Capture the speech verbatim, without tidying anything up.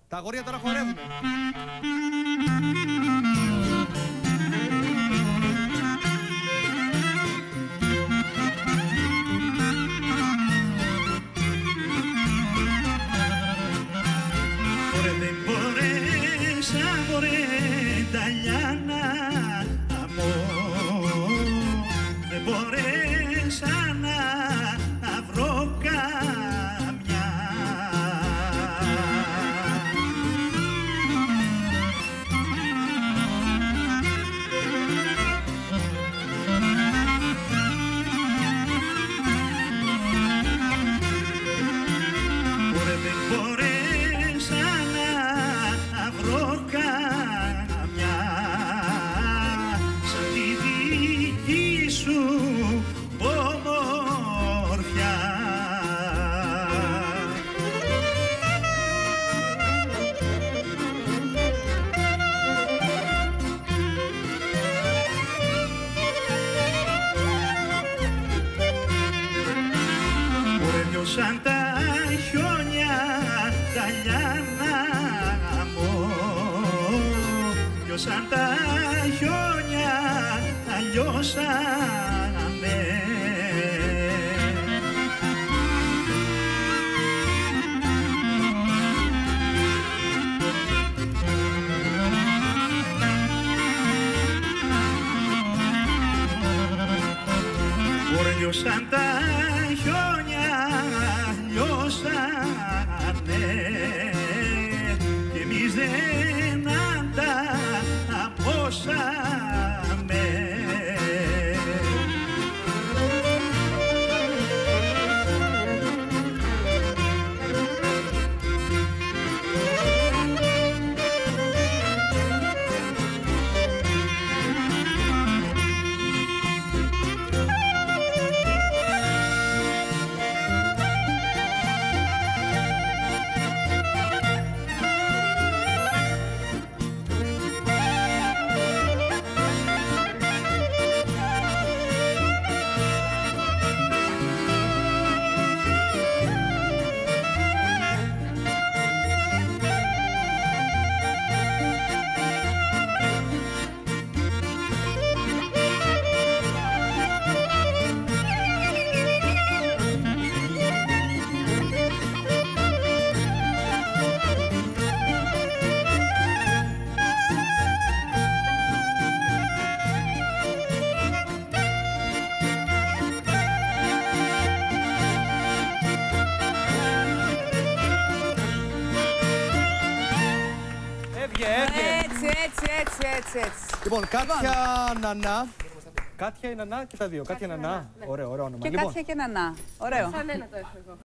Τα αγόρια τώρα χορεύουν. Ωραία δεν μπορέσα, μωρέ Ταλιάνα μου, δεν μπορέσα να βρω καμιά. Ωραία δεν μπορέσα να βρω καμιά σαν τη δική σου ομορφιά. Ωραία νιώσαν τα χιόνια Ταλιάνα μου, νιώσαν τα χιόνια, λιώσαμε. Ωραία λιώσαν τα χιόνια, λιώσανε κι εμείς δεν ανταπόσαμε. Έτσι, έτσι, έτσι, έτσι, έτσι. Λοιπόν, Κάτια Νανά. Κάτια η Νανά και τα δύο. Κάτια Νανά. Ωραίο, ωραίο όνομα. Και Κάτια και Νανά. Ωραίο. Σαν ένα το έχω εγώ.